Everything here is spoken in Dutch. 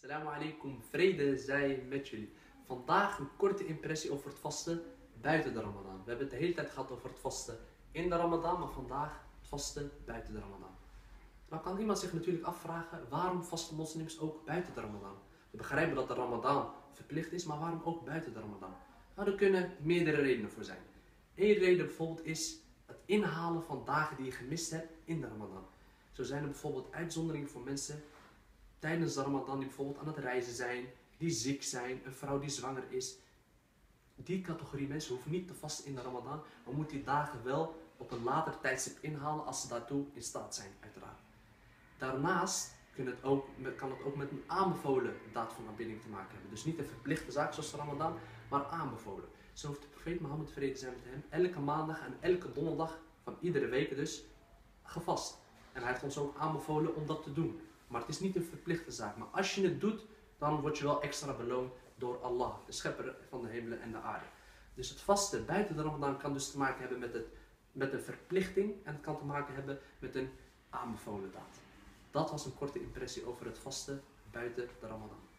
Assalamu alaikum, vrede zij met jullie. Vandaag een korte impressie over het vasten buiten de Ramadan. We hebben het de hele tijd gehad over het vasten in de Ramadan, maar vandaag het vasten buiten de Ramadan. Nou kan iemand zich natuurlijk afvragen, waarom vasten moslims ook buiten de Ramadan? We begrijpen dat de Ramadan verplicht is, maar waarom ook buiten de Ramadan? Nou, er kunnen meerdere redenen voor zijn. Eén reden bijvoorbeeld is het inhalen van dagen die je gemist hebt in de Ramadan. Zo zijn er bijvoorbeeld uitzonderingen voor mensen tijdens de Ramadan die bijvoorbeeld aan het reizen zijn, die ziek zijn, een vrouw die zwanger is. Die categorie mensen hoeven niet te vasten in de Ramadan, maar moeten die dagen wel op een later tijdstip inhalen als ze daartoe in staat zijn, uiteraard. Daarnaast kan het ook met een aanbevolen daad van aanbidding te maken hebben. Dus niet een verplichte zaak zoals de Ramadan, maar aanbevolen. Zo heeft de profeet Mohammed vrede zijn met hem elke maandag en elke donderdag van iedere week dus gevast. En hij heeft ons ook aanbevolen om dat te doen. Maar het is niet een verplichte zaak. Maar als je het doet, dan word je wel extra beloond door Allah, de schepper van de hemelen en de aarde. Dus het vasten buiten de Ramadan kan dus te maken hebben met een verplichting en het kan te maken hebben met een aanbevolen daad. Dat was een korte impressie over het vasten buiten de Ramadan.